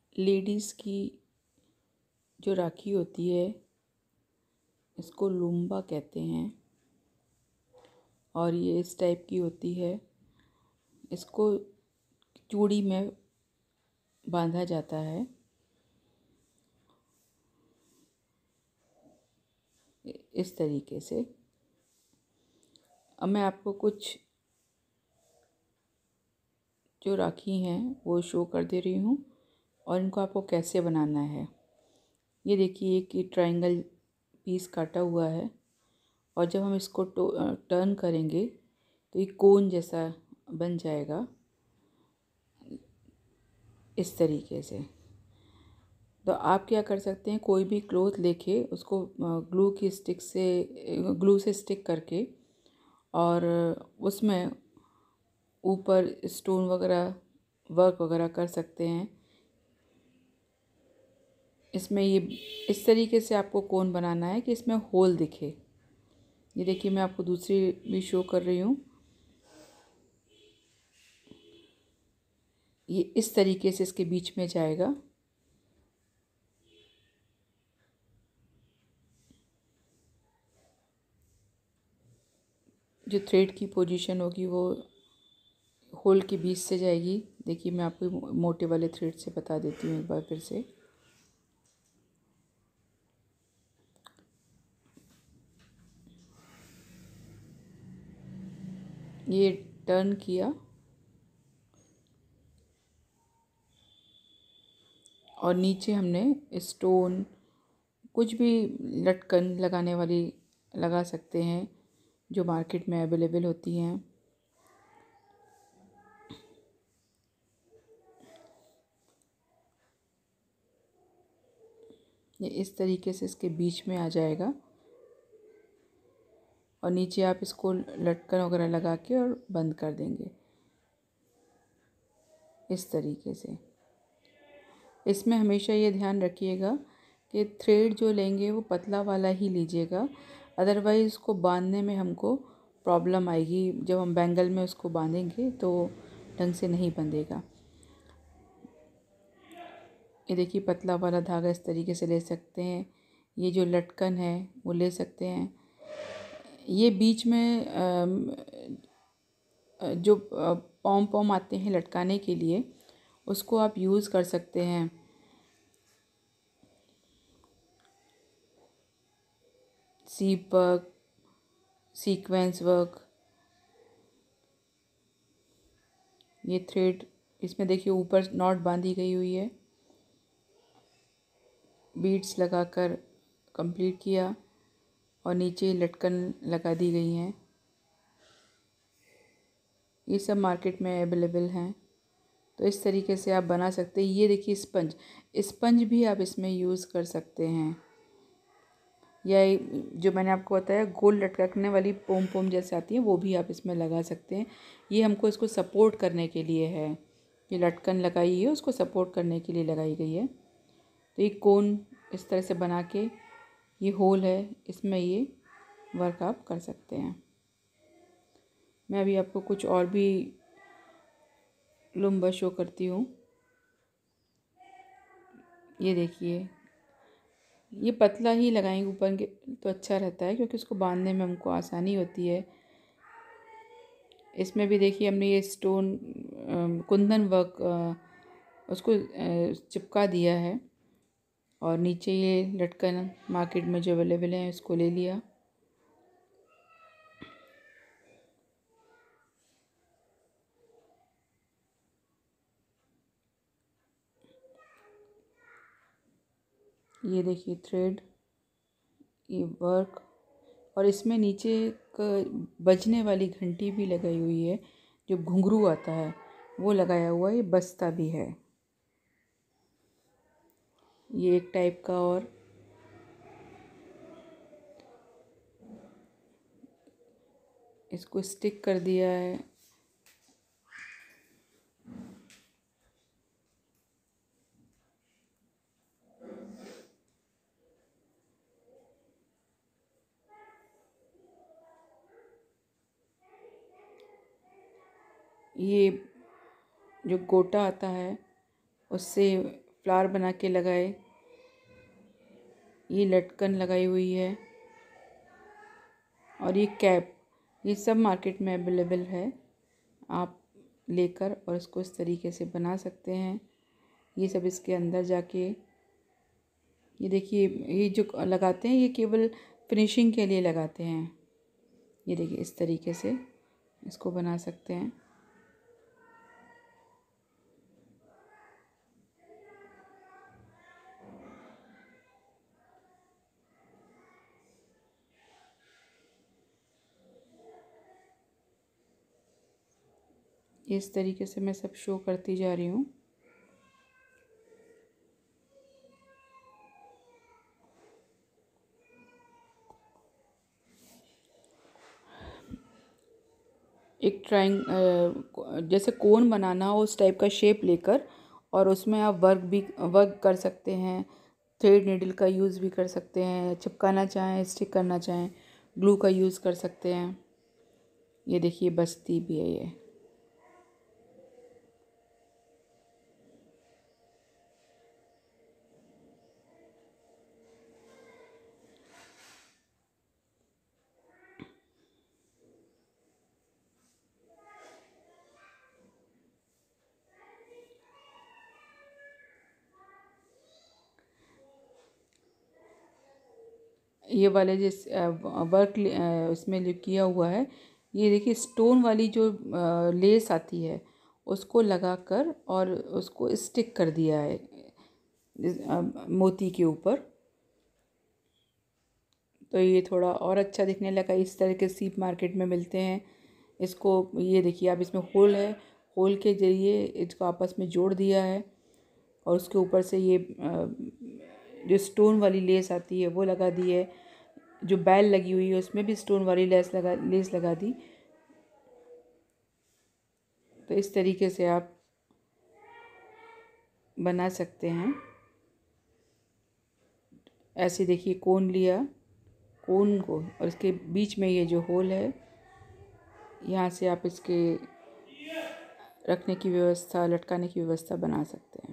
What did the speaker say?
Ladies की जो राखी होती है इसको लुम्बा कहते हैं और ये इस टाइप की होती है। इसको चूड़ी में बांधा जाता है। इस तरीके से। अब मैं आपको कुछ जो राखी हैं वो शो कर दे रही हूँ और इनको आपको कैसे बनाना है। ये देखिए, एक ये ट्रायंगल पीस काटा हुआ है और जब हम इसको टर्न करेंगे तो ये कोन जैसा बन जाएगा इस तरीके से। तो आप क्या कर सकते हैं, कोई भी क्लॉथ लेके उसको ग्लू से स्टिक करके और उसमें ऊपर स्टोन वगैरह वर्क वगैरह कर सकते हैं। इसमें ये इस तरीके से आपको कोन बनाना है कि इसमें होल दिखे। ये देखिए, मैं आपको दूसरी भी शो कर रही हूँ। ये इस तरीके से इसके बीच में जाएगा। जो थ्रेड की पोजीशन होगी वो होल के बीच से जाएगी। देखिए, मैं आपको मोटे वाले थ्रेड से बता देती हूँ एक बार फिर से। ये टर्न किया और नीचे हमने स्टोन कुछ भी लटकन लगाने वाली लगा सकते हैं जो मार्केट में अवेलेबल होती हैं। ये इस तरीके से इसके बीच में आ जाएगा और नीचे आप इसको लटकन वगैरह लगा के और बंद कर देंगे इस तरीके से। इसमें हमेशा ये ध्यान रखिएगा कि थ्रेड जो लेंगे वो पतला वाला ही लीजिएगा, अदरवाइज़ उसको बांधने में हमको प्रॉब्लम आएगी। जब हम बैंगल में उसको बांधेंगे तो ढंग से नहीं बंधेगा। ये देखिए, पतला वाला धागा इस तरीके से ले सकते हैं। ये जो लटकन है वो ले सकते हैं। ये बीच में जो पॉम पॉम आते हैं लटकाने के लिए, उसको आप यूज़ कर सकते हैं। सीप वर्क, सीक्वेंस वर्क, ये थ्रेड इसमें देखिए ऊपर नॉट बांधी गई हुई है। बीड्स लगाकर कंप्लीट किया और नीचे लटकन लगा दी गई हैं। ये सब मार्केट में अवेलेबल हैं। तो इस तरीके से आप बना सकते हैं। ये देखिए, स्पंज भी आप इसमें यूज़ कर सकते हैं। या जो मैंने आपको बताया गोल लटकने वाली पोम पोम जैसे आती है वो भी आप इसमें लगा सकते हैं। ये हमको इसको सपोर्ट करने के लिए है। ये लटकन लगाई है उसको सपोर्ट करने के लिए लगाई गई है। तो ये कोन इस तरह से बना के ये होल है, इसमें ये वर्क आप कर सकते हैं। मैं अभी आपको कुछ और भी लुम्बा शो करती हूँ। ये देखिए, ये पतला ही लगाएंगे ऊपर के तो अच्छा रहता है क्योंकि उसको बांधने में हमको आसानी होती है। इसमें भी देखिए हमने ये स्टोन कुंदन वर्क उसको चिपका दिया है और नीचे ये लटकन मार्केट में जो अवेलेबल है उसको ले लिया। ये देखिए थ्रेड, ये वर्क और इसमें नीचे एक बजने वाली घंटी भी लगाई हुई है। जो घुंघरू आता है वो लगाया हुआ है। ये बस्ता भी है ये एक टाइप का। और इसको स्टिक कर दिया है। ये जो गोटा आता है उससे फ्लावर बना के लगाए। ये लटकन लगाई हुई है और ये कैप, ये सब मार्केट में अवेलेबल है। आप लेकर और इसको इस तरीके से बना सकते हैं। ये सब इसके अंदर जाके, ये देखिए, ये जो लगाते हैं ये केवल फिनिशिंग के लिए लगाते हैं। ये देखिए इस तरीके से इसको बना सकते हैं। इस तरीके से मैं सब शो करती जा रही हूँ। एक जैसे कोन बनाना हो उस टाइप का शेप लेकर, और उसमें आप वर्क कर सकते हैं। थ्रेड नीडल का यूज़ भी कर सकते हैं, चिपकाना चाहें, स्टिक करना चाहें, ग्लू का यूज़ कर सकते हैं। ये देखिए बस्ती भी है ये। ये वाले जिस वर्क इसमें जो किया हुआ है, ये देखिए स्टोन वाली जो लेस आती है उसको लगाकर और उसको स्टिक कर दिया है मोती के ऊपर। तो ये थोड़ा और अच्छा दिखने लगा। इस तरह के सीप मार्केट में मिलते हैं। इसको ये देखिए, आप इसमें होल है, होल के ज़रिए इसको आपस में जोड़ दिया है और उसके ऊपर से ये जो स्टोन वाली लेस आती है वो लगा दी है। जो बैल लगी हुई है उसमें भी स्टोन वाली लेस लगा दी। तो इस तरीके से आप बना सकते हैं। ऐसे देखिए कोन लिया, कोन को, और इसके बीच में ये जो होल है, यहाँ से आप इसके रखने की व्यवस्था, लटकाने की व्यवस्था बना सकते हैं।